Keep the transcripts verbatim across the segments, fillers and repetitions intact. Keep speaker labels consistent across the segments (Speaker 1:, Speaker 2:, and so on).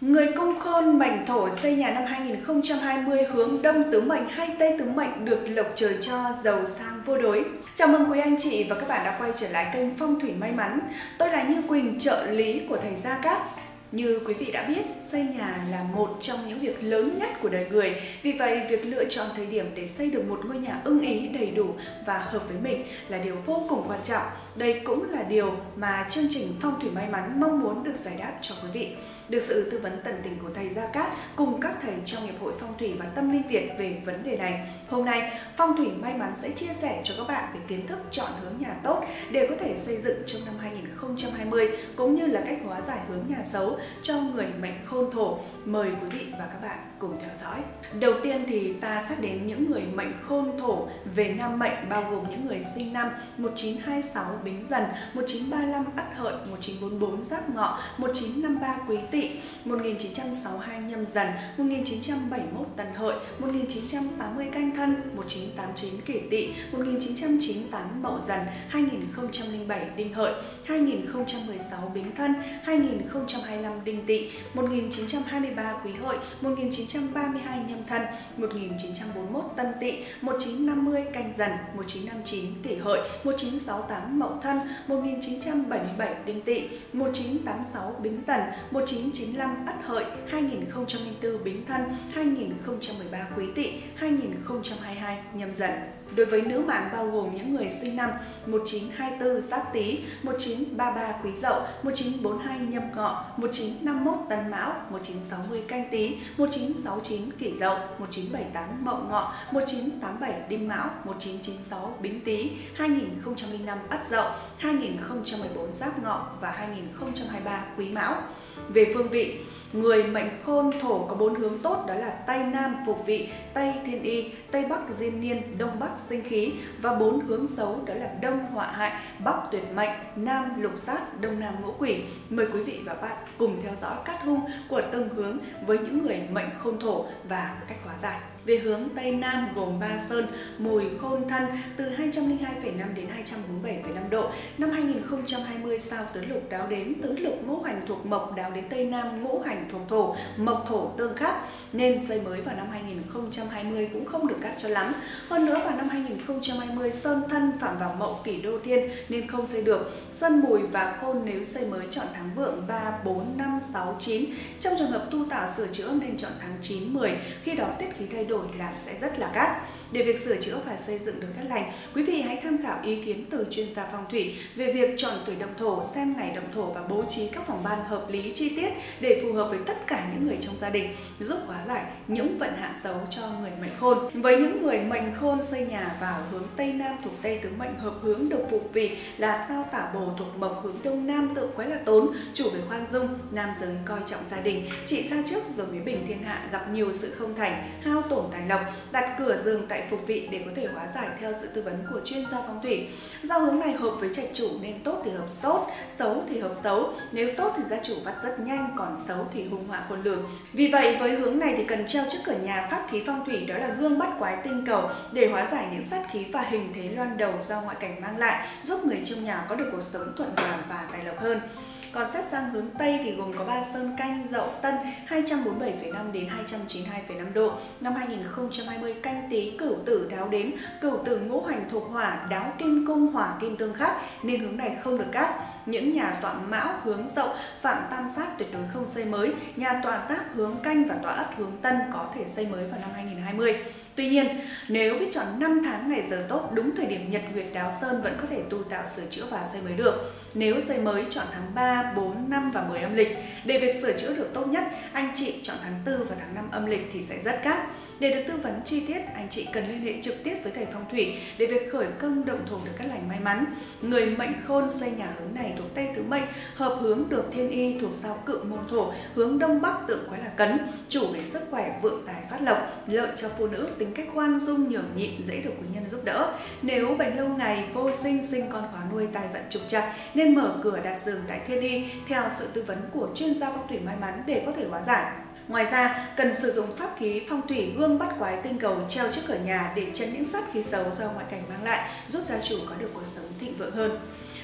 Speaker 1: Người cung khôn mệnh thổ xây nhà năm hai nghìn không trăm hai mươi hướng đông tứ mệnh hay tây tứ mệnh được lộc trời cho, giàu sang vô đối. Chào mừng quý anh chị và các bạn đã quay trở lại kênh Phong thủy may mắn. Tôi là Như Quỳnh, trợ lý của thầy Gia Cát. Như quý vị đã biết, xây nhà là một trong những việc lớn nhất của đời người. Vì vậy, việc lựa chọn thời điểm để xây được một ngôi nhà ưng ý, đầy đủ và hợp với mình là điều vô cùng quan trọng. Đây cũng là điều mà chương trình Phong thủy may mắn mong muốn được giải đáp cho quý vị. Được sự tư vấn tận tình của thầy Gia Cát cùng các thầy trong Hiệp hội Phong thủy và Tâm linh Việt về vấn đề này. Hôm nay, Phong thủy may mắn sẽ chia sẻ cho các bạn về kiến thức chọn hướng nhà tốt để có thể xây dựng trong năm hai nghìn không trăm hai mươi, cũng như là cách hóa giải hướng nhà xấu cho người mệnh khôn thổ. Mời quý vị và các bạn cùng theo dõi. Đầu tiên thì ta xét đến những người mệnh khôn thổ về nam mệnh, bao gồm những người sinh năm một nghìn chín trăm hai mươi sáu Bính Dần, một nghìn chín trăm ba mươi lăm Ất Hợi, một nghìn chín trăm bốn mươi tư Giáp Ngọ, một nghìn chín trăm năm mươi ba Quý Tỵ, một nghìn chín trăm sáu mươi hai Nhâm Dần, một nghìn chín trăm bảy mươi mốt Tân Hợi, một nghìn chín trăm tám mươi Canh Thân, một nghìn chín trăm tám mươi chín Kỷ Tỵ, một nghìn chín trăm chín mươi tám Mậu Dần, hai nghìn không trăm lẻ bảy Đinh Hợi, hai nghìn không trăm mười sáu Bính Thân, hai nghìn không trăm hai mươi lăm Đinh Tỵ, một nghìn chín trăm hai mươi ba Quý Hợi, một nghìn chín trăm ba mươi hai Nhâm Thân, một nghìn chín trăm bốn mươi mốt Tân Tỵ, một nghìn chín trăm năm mươi Canh Dần, một nghìn chín trăm năm mươi chín Kỷ Hợi, một nghìn chín trăm sáu mươi tám Mậu Thân, một nghìn chín trăm bảy mươi bảy Đinh Tỵ, một nghìn chín trăm tám mươi sáu Bính Dần, một nghìn chín trăm chín mươi lăm Ất Hợi, hai nghìn không trăm lẻ bốn Bính Thân, hai nghìn không trăm mười ba Quý Tỵ, hai nghìn không trăm hai mươi hai Nhâm Dần. Đối với nữ mạng bao gồm những người sinh năm một nghìn chín trăm hai mươi tư Giáp Tý, một nghìn chín trăm ba mươi ba Quý Dậu, một nghìn chín trăm bốn mươi hai Nhâm Ngọ, một nghìn chín trăm năm mươi mốt Tân Mão, một nghìn chín trăm sáu mươi Canh Tý, một nghìn chín trăm sáu mươi chín Kỷ Dậu, một nghìn chín trăm bảy mươi tám Mậu Ngọ, một nghìn chín trăm tám mươi bảy Đinh Mão, một nghìn chín trăm chín mươi sáu Bính Tý, hai nghìn không trăm lẻ năm Ất Dậu, hai nghìn không trăm mười bốn Giáp Ngọ và hai nghìn không trăm hai mươi ba Quý Mão. Về phương vị, người mệnh khôn thổ có bốn hướng tốt, đó là Tây Nam phục vị, Tây thiên y, Tây Bắc diên niên, Đông Bắc sinh khí, và bốn hướng xấu đó là Đông họa hại, Bắc tuyệt mệnh, Nam lục sát, Đông Nam ngũ quỷ. Mời quý vị và bạn cùng theo dõi cát hung của từng hướng với những người mệnh khôn thổ và cách hóa giải. Về hướng Tây Nam gồm Ba Sơn, Mùi, Khôn, Thân từ hai trăm lẻ hai phẩy năm đến hai trăm bốn mươi bảy phẩy năm độ. Năm hai nghìn không trăm hai mươi sao tứ lục đáo đến, tứ lục ngũ hành thuộc mộc đáo đến Tây Nam, ngũ hành thuộc thổ, mộc thổ tương khắc, nên xây mới vào năm hai nghìn không trăm hai mươi cũng không được cát cho lắm. Hơn nữa vào năm hai nghìn không trăm hai mươi Sơn Thân phạm vào Mậu Kỷ Đô Thiên nên không xây được. Sơn Mùi và Khôn nếu xây mới chọn tháng vượng ba, bốn, năm, sáu, chín. Trong trường hợp tu tạo sửa chữa nên chọn tháng chín, mười, khi đó tiết khí thay đổi làm sẽ rất là cát. Để việc sửa chữa và xây dựng được cát lành, quý vị hãy tham khảo ý kiến từ chuyên gia phong thủy về việc chọn tuổi động thổ, xem ngày động thổ và bố trí các phòng ban hợp lý chi tiết để phù hợp với tất cả những người trong gia đình, giúp hóa giải những vận hạn xấu cho người mệnh khôn. Với những người mệnh khôn xây nhà vào hướng Tây Nam thuộc Tây tứ mệnh hợp hướng được phục vị là sao Tả Bồ thuộc mộc hướng Đông Nam tự quái là tốn, chủ về khoan dung, nam giới coi trọng gia đình, trị xa trước rồi mới bình thiên hạ, gặp nhiều sự không thành, hao tổn tài lộc, đặt cửa giường tại phục vị để có thể hóa giải theo sự tư vấn của chuyên gia phong thủy. Do hướng này hợp với trạch chủ nên tốt thì hợp tốt, xấu thì hợp xấu. Nếu tốt thì gia chủ vắt rất nhanh, còn xấu thì hung họa khôn lường. Vì vậy với hướng này thì cần treo trước cửa nhà pháp khí phong thủy, đó là gương bắt quái tinh cầu để hóa giải những sát khí và hình thế loan đầu do ngoại cảnh mang lại, giúp người trong nhà có được cuộc sống thuận hòa và tài lộc hơn. Còn xét sang hướng Tây thì gồm có Ba Sơn, Canh, Dậu, Tân hai trăm bốn mươi bảy phẩy năm đến hai trăm chín mươi hai phẩy năm độ. Năm hai nghìn không trăm hai mươi Canh Tý, Cửu Tử đáo đến, Cửu Tử ngũ hành thuộc hỏa, đáo kim cung, hỏa kim tương khắc nên hướng này không được cát. Những nhà tọa Mão hướng Dậu, Phạm tam sát tuyệt đối không xây mới. Nhà tọa Giáp hướng Canh và tọa Ất hướng Tân có thể xây mới vào năm hai nghìn không trăm hai mươi. Tuy nhiên, nếu biết chọn năm tháng ngày giờ tốt, đúng thời điểm nhật nguyệt đáo sơn vẫn có thể tu tạo sửa chữa và xây mới được. Nếu xây mới chọn tháng ba, bốn, năm và mười âm lịch. Để việc sửa chữa được tốt nhất, anh chị chọn tháng tư và tháng năm âm lịch thì sẽ rất cát. Để được tư vấn chi tiết, anh chị cần liên hệ trực tiếp với thầy phong thủy để việc khởi công động thổ được cát lành may mắn. Người mệnh khôn xây nhà hướng này thuộc Tây tứ mệnh, hợp hướng được thiên y thuộc sao Cự môn thổ, hướng Đông Bắc tượng quái là Cấn, chủ về sức khỏe, vượng tài phát lộc, lợi cho phụ nữ, tính cách khoan dung nhường nhịn, dễ được quý nhân giúp đỡ. Nếu bệnh lâu ngày, vô sinh, sinh con khó nuôi, tài vận trục trặc nên mở cửa đặt giường tại thiên y theo sự tư vấn của chuyên gia phong thủy may mắn để có thể hóa giải. Ngoài ra, cần sử dụng pháp khí phong thủy gương bắt quái tinh cầu treo trước cửa nhà để chấn những sát khí xấu do ngoại cảnh mang lại, giúp gia chủ có được cuộc sống thịnh vượng hơn.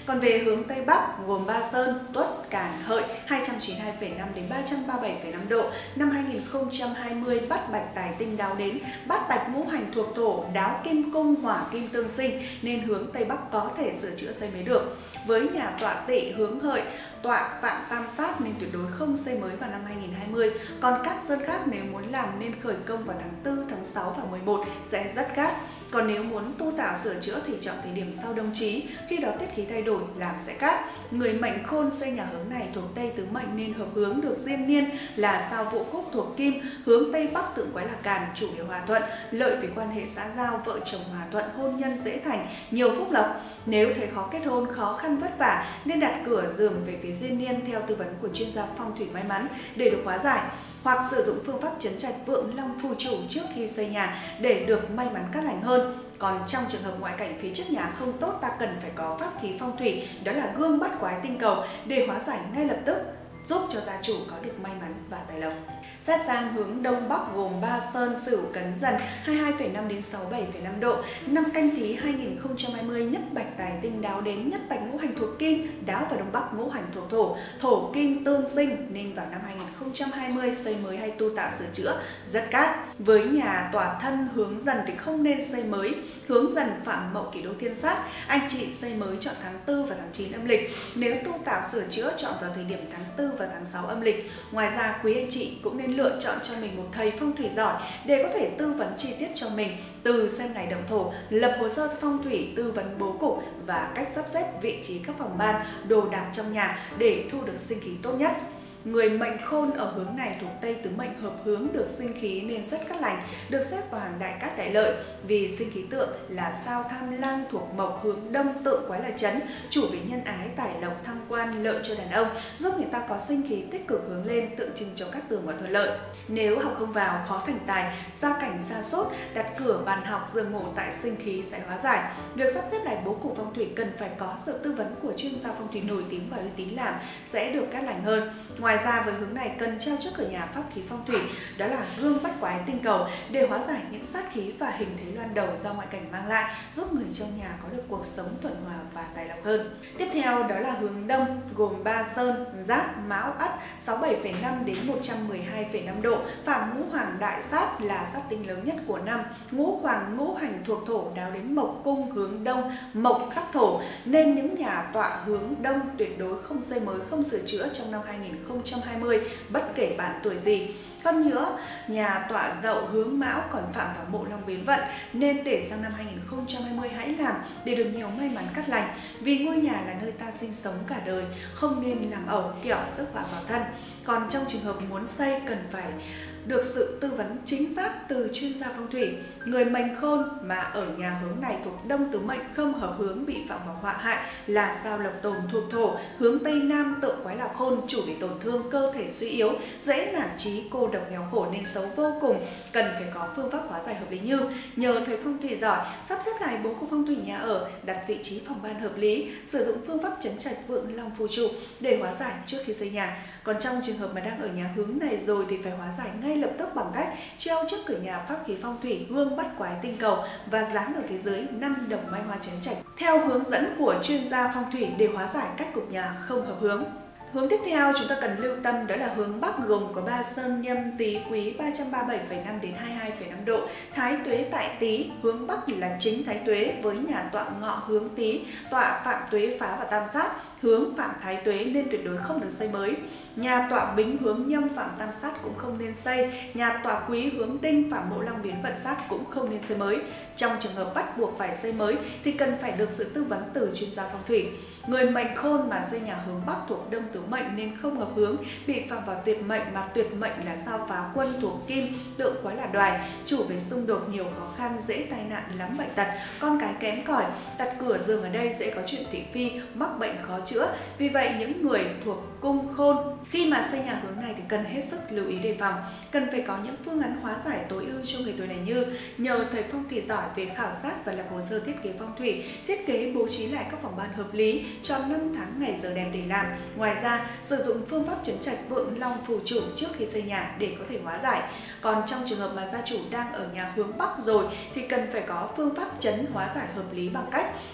Speaker 1: Còn về hướng Tây Bắc gồm Ba Sơn, Tuất, Càn, Hợi hai trăm chín mươi hai phẩy năm đến ba trăm ba mươi bảy phẩy năm độ. Năm hai nghìn không trăm hai mươi bát bạch tài tinh đáo đến, bát bạch ngũ hành thuộc thổ, đáo kim cung, hỏa kim tương sinh nên hướng Tây Bắc có thể sửa chữa xây mới được. Với nhà tọa Tỵ hướng Hợi, tọa Phạm Tam Sát nên tuyệt đối không xây mới vào năm hai nghìn không trăm hai mươi. Còn các sơn khác nếu muốn làm nên khởi công vào tháng tư, tháng sáu và mười một sẽ rất gắt. Còn nếu muốn tu tạo sửa chữa thì chọn thời điểm sau đông chí, khi đó tiết khí thay đổi làm sẽ cát. Người mệnh Khôn xây nhà hướng này thuộc Tây tứ mệnh nên hợp hướng được diên niên là sao Vũ Cúc thuộc Kim, hướng Tây Bắc tượng quái là Càn, chủ yếu hòa thuận, lợi về quan hệ xã giao, vợ chồng hòa thuận, hôn nhân dễ thành, nhiều phúc lộc. Nếu thấy khó kết hôn, khó khăn vất vả nên đặt cửa giường về phía diên niên theo tư vấn của chuyên gia phong thủy may mắn để được hóa giải, hoặc sử dụng phương pháp trấn trạch vượng long phù chủ trước khi xây nhà để được may mắn cát lành hơn. Còn trong trường hợp ngoại cảnh phía trước nhà không tốt, ta cần phải có pháp khí phong thủy, đó là gương bắt quái tinh cầu để hóa giải ngay lập tức, giúp cho gia chủ có được may mắn và tài lộc. Xét sang hướng Đông Bắc gồm Ba Sơn, Sửu, Cấn Dần hai mươi hai phẩy năm đến sáu mươi bảy phẩy năm độ. Năm Canh Tý hai nghìn không trăm hai mươi nhất bạch tài tinh đáo đến, nhất bạch ngũ hành thuộc Kim, đáo vào Đông Bắc ngũ hành thuộc Thổ, thổ kim tương sinh nên vào năm hai nghìn không trăm hai mươi xây mới hay tu tạo sửa chữa rất cát. Với nhà tọa Thân hướng Dần thì không nên xây mới. Hướng Dần Phạm Mậu Kỷ Đô Thiên Sát, anh chị xây mới chọn tháng tư và tháng chín âm lịch. Nếu tu tạo sửa chữa chọn vào thời điểm tháng tư và tháng sáu âm lịch. Ngoài ra quý anh chị cũng nên lựa chọn cho mình một thầy phong thủy giỏi để có thể tư vấn chi tiết cho mình, từ xem ngày động thổ, lập hồ sơ phong thủy, tư vấn bố cục và cách sắp xếp vị trí các phòng ban, đồ đạc trong nhà để thu được sinh khí tốt nhất. Người mệnh Khôn ở hướng này thuộc Tây tứ mệnh hợp hướng được sinh khí nên rất cát lành, được xếp vào hàng đại cát đại lợi. Vì sinh khí tượng là sao Tham Lang thuộc Mộc, hướng Đông tượng quái là Chấn, chủ về nhân ái, tài lộc, thăng quan, lợi cho đàn ông, giúp người ta có sinh khí tích cực hướng lên, tượng trưng cho các tường và thuận lợi. Nếu học không vào, khó thành tài, gia cảnh sa sút, đặt cửa bàn học, giường ngủ tại sinh khí sẽ hóa giải. Việc sắp xếp lại bố cục phong thủy cần phải có sự tư vấn của chuyên gia phong thủy nổi tiếng và uy tín làm sẽ được cát lành hơn. Ngoài ra với hướng này cần treo trước cửa nhà pháp khí phong thủy, đó là gương bắt quái tinh cầu để hóa giải những sát khí và hình thế loan đầu do ngoại cảnh mang lại, giúp người trong nhà có được cuộc sống thuận hòa và tài lộc hơn. Tiếp theo đó là hướng Đông gồm Ba Sơn, Giáp, Mão, Ất sáu mươi bảy phẩy năm đến một trăm mười hai phẩy năm độ, phạm ngũ hoàng đại sát là sát tinh lớn nhất của năm. Ngũ hoàng ngũ hành thuộc Thổ, đáo đến Mộc cung hướng Đông, Mộc khắc Thổ nên những nhà tọa hướng Đông tuyệt đối không xây mới, không sửa chữa trong năm hai nghìn không trăm hai mươi bất kể bạn tuổi gì. Hơn nữa, nhà tọa Dậu hướng Mão còn phạm vào mộ long biến vận nên để sang năm hai nghìn không trăm hai mươi hãy làm để được nhiều may mắn cát lành. Vì ngôi nhà là nơi ta sinh sống cả đời, không nên làm ẩu kẻo sức họa vào thân. Còn trong trường hợp muốn xây cần phải được sự tư vấn chính xác từ chuyên gia phong thủy. Người mệnh Khôn mà ở nhà hướng này thuộc Đông tứ mệnh không hợp hướng bị phạm vào họa hại là sao Lộc Tồn thuộc Thổ, hướng Tây Nam tượng quái là Khôn, chủ bị tổn thương, cơ thể suy yếu, dễ nản chí, cô độc nghèo khổ nên xấu vô cùng. Cần phải có phương pháp hóa giải hợp lý như nhờ thầy phong thủy giỏi, sắp xếp lại bố cục phong thủy nhà ở, đặt vị trí phòng ban hợp lý, sử dụng phương pháp trấn trạch vượng long phù trụ để hóa giải trước khi xây nhà. Còn trong trường hợp mà đang ở nhà hướng này rồi thì phải hóa giải ngay lập tức bằng cách treo trước cửa nhà pháp khí phong thủy gương bắt quái tinh cầu và dán ở phía dưới năm đồng mai hoa trấn trạch theo hướng dẫn của chuyên gia phong thủy để hóa giải các cục nhà không hợp hướng. Hướng tiếp theo chúng ta cần lưu tâm đó là hướng Bắc gồm có Ba Sơn, Nhâm, Tý, Quý ba trăm ba mươi bảy phẩy năm đến hai mươi hai phẩy năm độ, Thái Tuế tại Tý, hướng Bắc là chính Thái Tuế với nhà tọa Ngọ hướng Tý, tọa Phạm Tuế phá và Tam Sát, hướng Phạm Thái Tuế nên tuyệt đối không được xây mới. Nhà tọa Bính hướng Nhâm Phạm Tam Sát cũng không nên xây, nhà tọa Quý hướng Đinh Phạm Mộ Long biến vận sát cũng không nên xây mới. Trong trường hợp bắt buộc phải xây mới thì cần phải được sự tư vấn từ chuyên gia phong thủy. Người mệnh Khôn mà xây nhà hướng Bắc thuộc Đông tứ mệnh nên không hợp hướng, bị phạm vào tuyệt mệnh mà tuyệt mệnh là sao Phá Quân thuộc Kim, tượng quái là Đoài, chủ về xung đột nhiều khó khăn, dễ tai nạn, lắm bệnh tật, con cái kém cỏi, đặt cửa giường ở đây sẽ có chuyện thị phi, mắc bệnh khó chữa. Vì vậy những người thuộc cung Khôn khi mà xây nhà hướng này thì cần hết sức lưu ý đề phòng, cần phải có những phương án hóa giải tối ưu cho người tuổi này như nhờ thầy phong thủy giỏi về khảo sát và lập hồ sơ thiết kế phong thủy, thiết kế bố trí lại các phòng ban hợp lý, chọn năm tháng ngày giờ đẹp để làm. Ngoài ra sử dụng phương pháp trấn trạch vượng long phù chủ trước khi xây nhà để có thể hóa giải. Còn trong trường hợp mà gia chủ đang ở nhà hướng Bắc rồi thì cần phải có phương pháp trấn hóa giải hợp lý bằng cách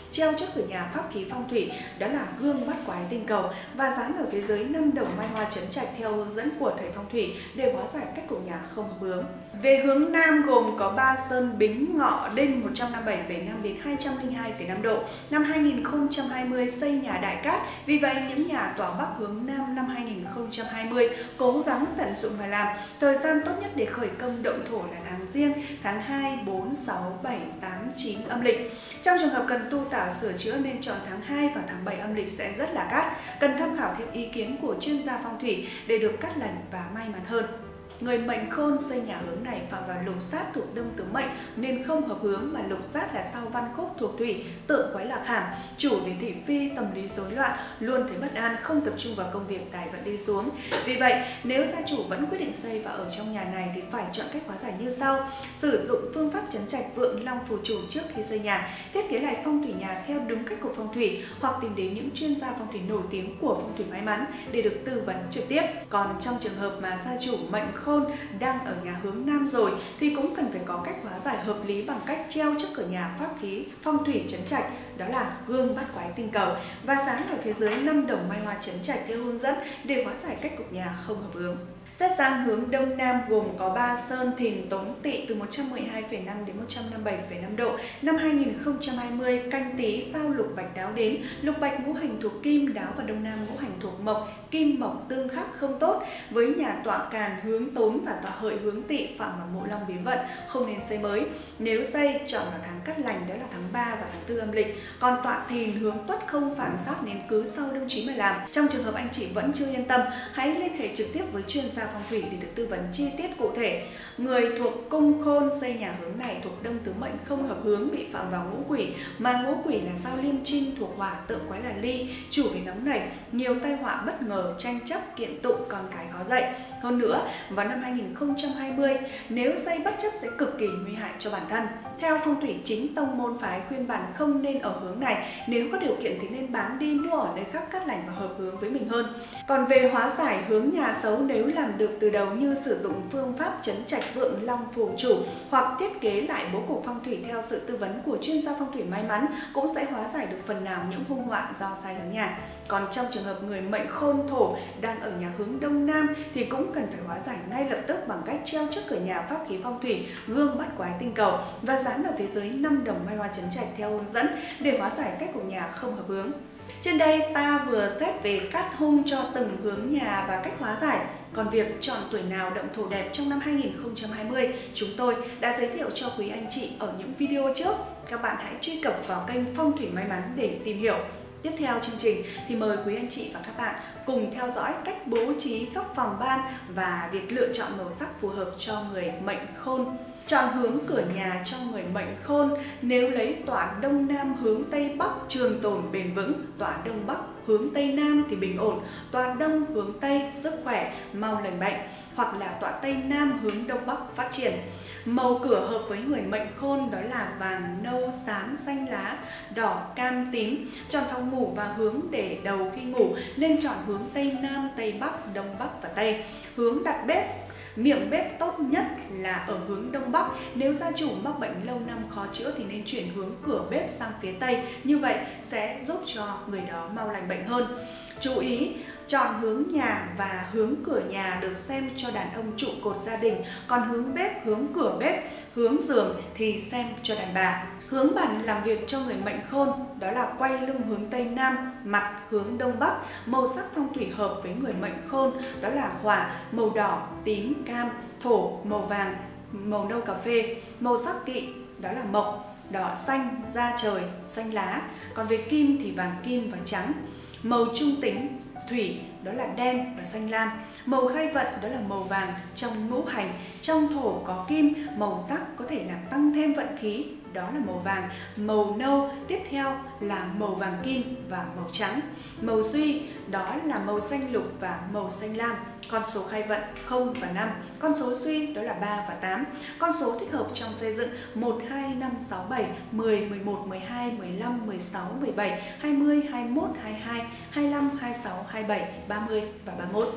Speaker 1: treo trước cửa nhà pháp khí phong thủy, đó là gương bắt quái tinh cầu và dán ở phía dưới năm đồng mai hoa trấn trạch theo hướng dẫn của thầy phong thủy để hóa giải cách cục nhà không hợp hướng. Về hướng Nam gồm có Ba Sơn, Bính, Ngọ, Đinh một trăm năm mươi bảy phẩy năm đến hai trăm lẻ hai phẩy năm độ. Năm hai nghìn không trăm hai mươi xây nhà đại cát, vì vậy những nhà tỏa Bắc hướng Nam năm hai nghìn không trăm hai mươi cố gắng tận dụng mà làm. Thời gian tốt nhất để khởi công động thổ là tháng Giêng, tháng hai, bốn, sáu, bảy, tám, chín âm lịch. Trong trường hợp cần tu tả sửa chữa nên chọn tháng hai và tháng bảy âm lịch sẽ rất là cát. Cần tham khảo thêm ý kiến của chuyên gia phong thủy để được cát lành và may mắn hơn. Người mệnh Khôn xây nhà hướng này phạm vào lục sát thuộc Đông tứ mệnh nên không hợp hướng, mà lục sát là sao văn khúc thuộc thủy, tượng quái lạc hàm, chủ về thị phi, tâm lý rối loạn, luôn thấy bất an, không tập trung vào công việc, tài vận đi xuống. Vì vậy, nếu gia chủ vẫn quyết định xây và ở trong nhà này thì phải chọn cách hóa giải như sau: sử dụng phương pháp trấn trạch vượng long phù chủ trước khi xây nhà, thiết kế lại phong thủy nhà theo đúng cách của phong thủy, hoặc tìm đến những chuyên gia phong thủy nổi tiếng của phong thủy may mắn để được tư vấn trực tiếp. Còn trong trường hợp mà gia chủ mệnh Khôn đang ở nhà hướng Nam rồi thì cũng cần phải có cách hóa giải hợp lý bằng cách treo trước cửa nhà pháp khí phong thủy trấn trạch, đó là gương bắt quái tinh cầu và dán ở phía dưới năm đồng mai hoa trấn trạch theo hướng dẫn để hóa giải cách cục nhà không hợp hướng. Xét sang hướng Đông Nam gồm có Ba Sơn, Thìn, Tốn, Tỵ từ một trăm mười hai phẩy năm đến một trăm năm mươi bảy phẩy năm độ. Năm hai nghìn không trăm hai mươi Canh Tý sao lục bạch đáo đến, lục bạch ngũ hành thuộc Kim, đáo và Đông Nam ngũ hành thuộc Mộc, Kim Mộc tương khắc không tốt, với nhà tọa Càn hướng Tốn và tọa Hợi hướng Tỵ phạm vào mộ long biến vận, không nên xây mới. Nếu xây chọn vào tháng cát lành, đó là tháng ba và tháng tư âm lịch. Còn tọa Thìn hướng Tuất không phản sát nên cứ sau đương chí mà làm. Trong trường hợp anh chị vẫn chưa yên tâm, hãy liên hệ trực tiếp với chuyên gia phong thủy để được tư vấn chi tiết cụ thể. Người thuộc cung Khôn xây nhà hướng này thuộc Đông tứ mệnh không hợp hướng, bị phạm vào ngũ quỷ, mà ngũ quỷ là sao Liêm Trinh thuộc hỏa, tượng quái là Ly, chủ về nóng nảy, nhiều tai họa bất ngờ, tranh chấp, kiện tụng, con cái khó dạy. Hơn nữa, vào năm hai nghìn không trăm hai mươi, nếu xây bất chấp sẽ cực kỳ nguy hại cho bản thân. Theo phong thủy chính tông môn phái khuyên bản không nên ở hướng này, nếu có điều kiện thì nên bán đi mua ở nơi khác cát lành và hợp hướng với mình hơn. Còn về hóa giải hướng nhà xấu, nếu làm được từ đầu như sử dụng phương pháp trấn trạch vượng long phù chủ hoặc thiết kế lại bố cục phong thủy theo sự tư vấn của chuyên gia phong thủy may mắn, cũng sẽ hóa giải được phần nào những hung họa do sai hướng nhà. Còn trong trường hợp người mệnh Khôn thổ đang ở nhà hướng Đông Nam thì cũng cần phải hóa giải ngay lập tức bằng cách treo trước cửa nhà pháp khí phong thủy gương bắt quái tinh cầu và dán ở phía dưới năm đồng mai hoa trấn trạch theo hướng dẫn để hóa giải cách của nhà không hợp hướng. Trên đây ta vừa xét về cát hung cho từng hướng nhà và cách hóa giải. Còn việc chọn tuổi nào động thổ đẹp trong năm hai nghìn không trăm hai mươi, chúng tôi đã giới thiệu cho quý anh chị ở những video trước. Các bạn hãy truy cập vào kênh Phong thủy may mắn để tìm hiểu. Tiếp theo chương trình thì mời quý anh chị và các bạn cùng theo dõi cách bố trí góc phòng ban và việc lựa chọn màu sắc phù hợp cho người mệnh Khôn. Chọn hướng cửa nhà cho người mệnh Khôn, nếu lấy tọa Đông Nam hướng Tây Bắc trường tồn bền vững, tọa Đông Bắc hướng Tây Nam thì bình ổn, tọa Đông hướng Tây sức khỏe, mau lành bệnh, hoặc là tọa Tây Nam hướng Đông Bắc phát triển. Màu cửa hợp với người mệnh Khôn đó là vàng, nâu, xám, xanh lá, đỏ, cam, tím. Chọn phòng ngủ và hướng để đầu khi ngủ nên chọn hướng Tây Nam, Tây Bắc, Đông Bắc và Tây. Hướng đặt bếp, miệng bếp tốt nhất là ở hướng Đông Bắc. Nếu gia chủ mắc bệnh lâu năm khó chữa thì nên chuyển hướng cửa bếp sang phía Tây, như vậy sẽ giúp cho người đó mau lành bệnh hơn. Chú ý, chọn hướng nhà và hướng cửa nhà được xem cho đàn ông trụ cột gia đình, còn hướng bếp, hướng cửa bếp, hướng giường thì xem cho đàn bà. Hướng bàn làm việc cho người mệnh Khôn đó là quay lưng hướng Tây Nam, mặt hướng Đông Bắc. Màu sắc phong thủy hợp với người mệnh Khôn đó là hỏa, màu đỏ, tím, cam, thổ, màu vàng, màu nâu cà phê. Màu sắc kỵ đó là mộc, đỏ, xanh, da trời, xanh lá. Còn về kim thì vàng kim và trắng. Màu trung tính thủy đó là đen và xanh lam. Màu khai vận đó là màu vàng trong ngũ hành. Trong thổ có kim, màu sắc có thể làm tăng thêm vận khí, đó là màu vàng. Màu nâu tiếp theo là màu vàng kim và màu trắng. Màu duy đó là màu xanh lục và màu xanh lam. Con số khai vận không và năm. Con số duy đó là ba và tám. Con số thích hợp trong xây dựng một, hai, năm, sáu, bảy, mười, mười một, mười hai, mười lăm, mười sáu, mười bảy, hai mươi, hai mươi mốt, hai mươi hai, hai mươi lăm, hai mươi sáu, hai mươi bảy, ba mươi và ba mươi mốt.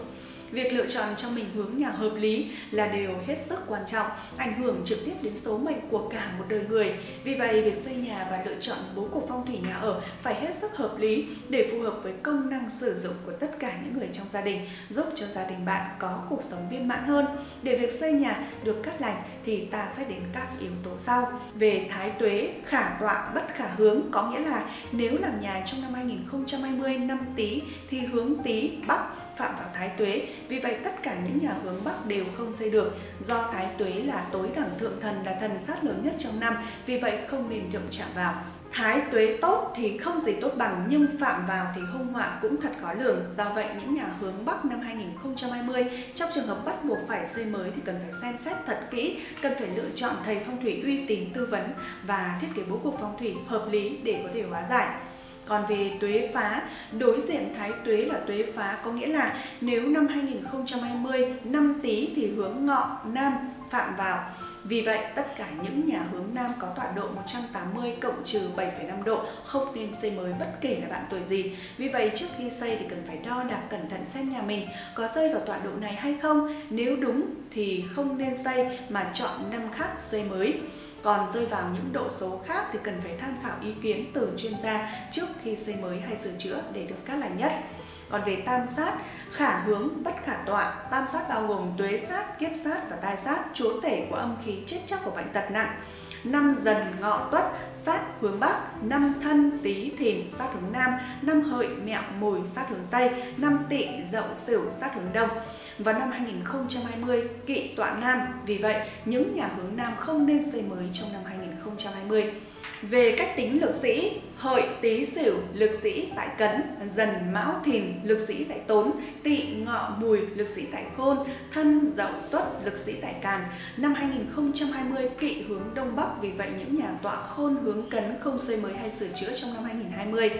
Speaker 1: Việc lựa chọn cho mình hướng nhà hợp lý là điều hết sức quan trọng, ảnh hưởng trực tiếp đến số mệnh của cả một đời người. Vì vậy, việc xây nhà và lựa chọn bố cục phong thủy nhà ở phải hết sức hợp lý để phù hợp với công năng sử dụng của tất cả những người trong gia đình, giúp cho gia đình bạn có cuộc sống viên mãn hơn. Để việc xây nhà được cát lành thì ta sẽ đến các yếu tố sau. Về thái tuế, khả tọa bất khả hướng, có nghĩa là nếu làm nhà trong năm hai nghìn không trăm hai mươi năm Tý thì hướng Tý Bắc phạm vào thái tuế, vì vậy tất cả những nhà hướng Bắc đều không xây được. Do thái tuế là tối đẳng thượng thần, là thần sát lớn nhất trong năm, vì vậy không nên động chạm vào. Thái tuế tốt thì không gì tốt bằng, nhưng phạm vào thì hung họa cũng thật khó lường. Do vậy, những nhà hướng Bắc năm hai nghìn không trăm hai mươi trong trường hợp bắt buộc phải xây mới thì cần phải xem xét thật kỹ, cần phải lựa chọn thầy phong thủy uy tín tư vấn và thiết kế bố cục phong thủy hợp lý để có thể hóa giải. Còn về tuế phá, đối diện thái tuế là tuế phá, có nghĩa là nếu năm hai nghìn không trăm hai mươi năm Tý thì hướng Ngọ Nam phạm vào. Vì vậy, tất cả những nhà hướng Nam có tọa độ một trăm tám mươi cộng trừ bảy phẩy năm độ không nên xây mới bất kể là bạn tuổi gì. Vì vậy, trước khi xây thì cần phải đo đạc cẩn thận xem nhà mình có rơi vào tọa độ này hay không. Nếu đúng thì không nên xây mà chọn năm khác xây mới. Còn rơi vào những độ số khác thì cần phải tham khảo ý kiến từ chuyên gia trước khi xây mới hay sửa chữa để được cát lành nhất. Còn về tam sát, khả hướng bất khả tọa, tam sát bao gồm tuế sát, kiếp sát và tai sát, chúa tể của âm khí chết chóc của bệnh tật nặng. Năm Dần Ngọ Tuất sát hướng Bắc, năm Thân Tý Thìn sát hướng Nam, năm Hợi Mẹo Mùi sát hướng Tây, năm Tỵ Dậu Sửu sát hướng Đông. Vào năm hai nghìn không trăm hai mươi, Kỵ tọa Nam, vì vậy những nhà hướng Nam không nên xây mới trong năm hai nghìn không trăm hai mươi. Về cách tính lực sĩ, Hợi Tý Sửu lực sĩ tại Cấn, Dần Mão Thìn lực sĩ tại Tốn, Tỵ Ngọ Mùi lực sĩ tại Khôn, Thân Dậu Tuất lực sĩ tại Càn. Năm hai nghìn không trăm hai mươi Kỵ hướng Đông Bắc, vì vậy những nhà tọa Khôn hướng Cấn không xây mới hay sửa chữa trong năm hai nghìn không trăm hai mươi.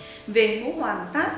Speaker 1: Về ngũ hoàng sát,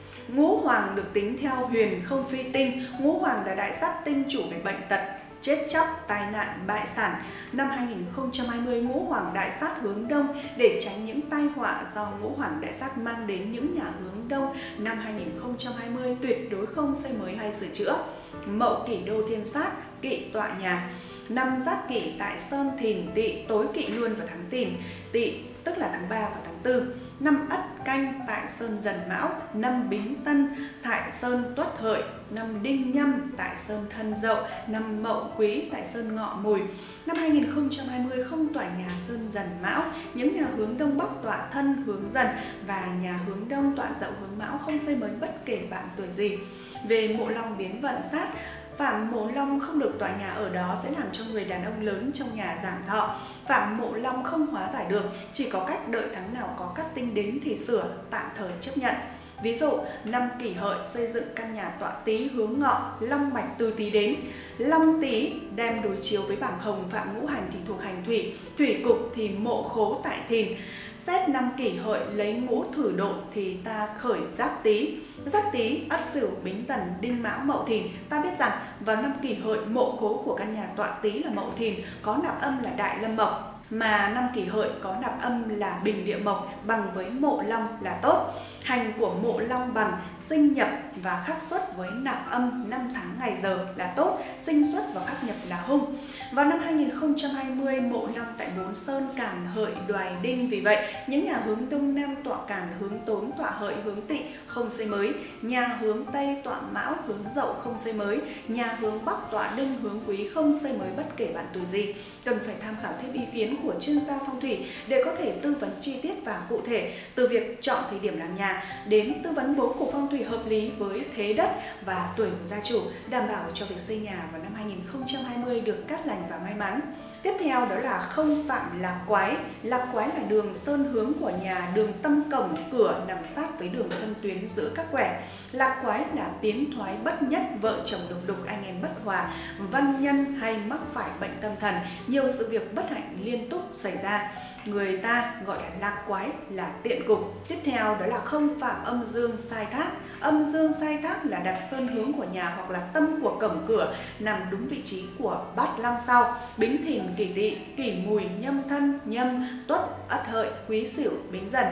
Speaker 1: ngũ hoàng được tính theo huyền không phi tinh, ngũ hoàng là đại sát tinh chủ về bệnh tật, chết chóc, tai nạn, bại sản. Năm hai nghìn không trăm hai mươi ngũ hoàng đại sát hướng Đông để tránh những tai họa do ngũ hoàng đại sát mang đến. Những nhà hướng Đông năm hai nghìn không trăm hai mươi tuyệt đối không xây mới hay sửa chữa. Mậu Kỷ Đô Thiên sát, Kỵ tọa nhà. Năm Giáp Kỷ tại Sơn Thìn Tỵ, tối Kỵ luôn vào tháng Tìn Tỵ, tức là tháng ba và tháng tư. Năm Ất Canh tại Sơn Dần Mão, năm Bính Tân tại Sơn Tuất Hợi, năm Đinh Nhâm tại Sơn Thân Dậu, năm Mậu Quý tại Sơn Ngọ Mùi. Năm hai nghìn không trăm hai mươi không tọa nhà Sơn Dần Mão, những nhà hướng Đông Bắc tọa Thân hướng Dần và nhà hướng Đông tọa Dậu hướng Mão không xây mới bất kể bạn tuổi gì. Về mộ long biến vận sát, phạm mộ long không được tọa nhà ở đó sẽ làm cho người đàn ông lớn trong nhà giảm thọ. Phạm mộ long không hóa giải được, chỉ có cách đợi tháng nào có cát tinh đến thì sửa, tạm thời chấp nhận. Ví dụ, năm Kỷ Hợi xây dựng căn nhà tọa Tý hướng Ngọ, long mạch từ Tý đến. Long Tý đem đối chiếu với bảng hồng phạm ngũ hành thì thuộc hành thủy, thủy cục thì mộ khố tại Thìn. Xét năm Kỷ Hợi lấy ngũ thử độn thì ta khởi Giáp Tý. Giáp Tý, Ất Sửu, Bính Dần, Đinh Mão, Mậu Thìn. Ta biết rằng vào năm Kỷ Hợi mộ khố của căn nhà tọa Tý là Mậu Thìn, có nạp âm là Đại Lâm Mộc. Mà năm Kỷ Hợi có nạp âm là Bình Địa Mộc, bằng với mộ long là tốt. Hành của mộ long bằng sinh nhập và khắc xuất với nạp âm năm tháng ngày giờ là tốt, sinh xuất và khắc nhập là hung. Vào năm hai nghìn không trăm hai mươi mộ long tại bốn Sơn Càn, Hợi, Đoài, Đinh, vì vậy những nhà hướng Đông Nam tọa Càn, hướng Tốn, tọa Hợi, hướng Tỵ không xây mới. Nhà hướng Tây tọa Mão, hướng Dậu không xây mới. Nhà hướng Bắc tọa Đinh, hướng Quý không xây mới bất kể bạn tuổi gì. Cần phải tham khảo thêm ý kiến của chuyên gia phong thủy để có thể tư vấn chi tiết và cụ thể, từ việc chọn thời điểm làm nhà đến tư vấn bố cục phong thủy hợp lý với thế đất và tuổi của gia chủ, đảm bảo cho việc xây nhà vào năm hai nghìn không trăm hai mươi được cát lành và may mắn. Tiếp theo đó là không phạm lạc quái. Lạc quái là đường sơn hướng của nhà, đường tâm cổng cửa nằm sát với đường phân tuyến giữa các quẻ. Lạc quái là tiến thoái bất nhất, vợ chồng độc đục, anh em bất hòa, văn nhân hay mắc phải bệnh tâm thần, nhiều sự việc bất hạnh liên tục xảy ra. Người ta gọi là lạc quái, là tiện cục. Tiếp theo đó là không phạm âm dương sai thác. Âm dương sai thác là đặt sơn hướng của nhà hoặc là tâm của cổng cửa nằm đúng vị trí của bát long sau: Bính Thìn, Kỷ Tỵ, Kỷ Mùi, Nhâm Thân, Nhâm, Tuất, Ất Hợi, Quý Sửu, Bính Dần.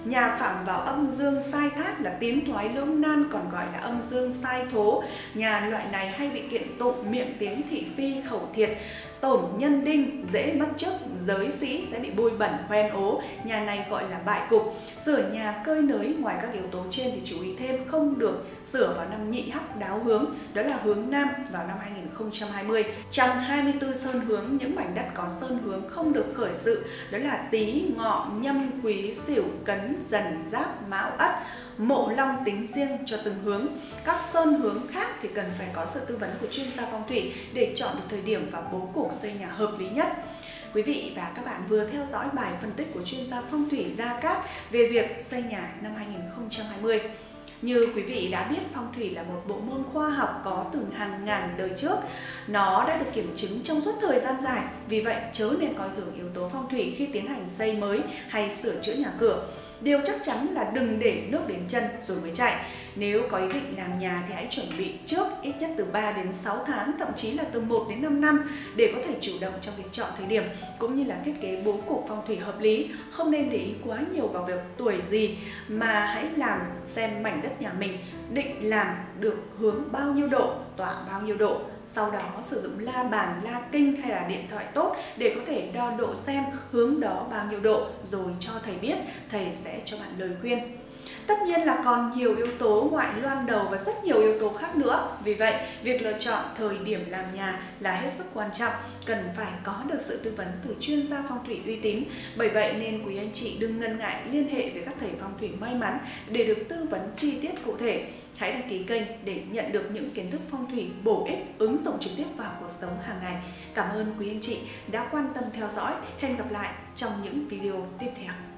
Speaker 1: Nhà phạm vào âm dương sai thát là tiến thoái lưỡng nan, còn gọi là âm dương sai thố. Nhà loại này hay bị kiện tụng, miệng tiếng thị phi, khẩu thiệt, tổn nhân đinh, dễ mất chức, giới sĩ sẽ bị bôi bẩn, hoen ố. Nhà này gọi là bại cục. Sửa nhà cơi nới, ngoài các yếu tố trên thì chú ý thêm không được sửa vào năm Nhị Hắc đáo hướng, đó là hướng Nam vào năm hai nghìn không trăm hai mươi. Trong hai mươi tư sơn hướng, những mảnh đất có sơn hướng không được khởi sự, đó là Tý, Ngọ, Nhâm, Quý, Sửu, Cấn, Dần, Giáp, Mão, Ất. Mộ Long tính riêng cho từng hướng. Các sơn hướng khác thì cần phải có sự tư vấn của chuyên gia phong thủy để chọn được thời điểm và bố cục xây nhà hợp lý nhất. Quý vị và các bạn vừa theo dõi bài phân tích của chuyên gia phong thủy Gia Cát về việc xây nhà năm hai nghìn không trăm hai mươi. Như quý vị đã biết, phong thủy là một bộ môn khoa học có từ hàng ngàn đời trước. Nó đã được kiểm chứng trong suốt thời gian dài, vì vậy chớ nên coi thường yếu tố phong thủy khi tiến hành xây mới hay sửa chữa nhà cửa. Điều chắc chắn là đừng để nước đến chân rồi mới chạy. Nếu có ý định làm nhà thì hãy chuẩn bị trước ít nhất từ ba đến sáu tháng, thậm chí là từ một đến năm năm để có thể chủ động trong việc chọn thời điểm cũng như là thiết kế bố cục phong thủy hợp lý. Không nên để ý quá nhiều vào việc tuổi gì, mà hãy làm xem mảnh đất nhà mình định làm được hướng bao nhiêu độ, tọa bao nhiêu độ. Sau đó sử dụng la bàn, la kinh hay là điện thoại tốt để có thể đo độ xem hướng đó bao nhiêu độ, rồi cho thầy biết, thầy sẽ cho bạn lời khuyên. Tất nhiên là còn nhiều yếu tố ngoại loan đầu và rất nhiều yếu tố khác nữa. Vì vậy, việc lựa chọn thời điểm làm nhà là hết sức quan trọng, cần phải có được sự tư vấn từ chuyên gia phong thủy uy tín. Bởi vậy nên quý anh chị đừng ngần ngại liên hệ với các thầy phong thủy may mắn để được tư vấn chi tiết cụ thể. Hãy đăng ký kênh để nhận được những kiến thức phong thủy bổ ích ứng dụng trực tiếp vào cuộc sống hàng ngày. Cảm ơn quý anh chị đã quan tâm theo dõi. Hẹn gặp lại trong những video tiếp theo.